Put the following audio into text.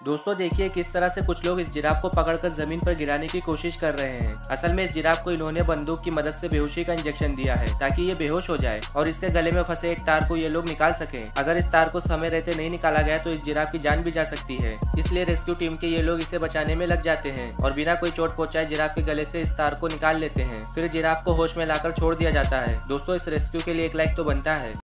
दोस्तों देखिए किस तरह से कुछ लोग इस जिराफ को पकड़कर जमीन पर गिराने की कोशिश कर रहे हैं। असल में इस जिराफ को इन्होंने बंदूक की मदद से बेहोशी का इंजेक्शन दिया है ताकि ये बेहोश हो जाए और इसके गले में फंसे एक तार को ये लोग निकाल सकें। अगर इस तार को समय रहते नहीं निकाला गया तो इस जिराफ की जान भी जा सकती है। इसलिए रेस्क्यू टीम के ये लोग इसे बचाने में लग जाते हैं और बिना कोई चोट पहुंचाए जिराफ के गले से इस तार को निकाल लेते हैं। फिर जिराफ को होश में लाकर छोड़ दिया जाता है। दोस्तों इस रेस्क्यू के लिए एक लाइक तो बनता है।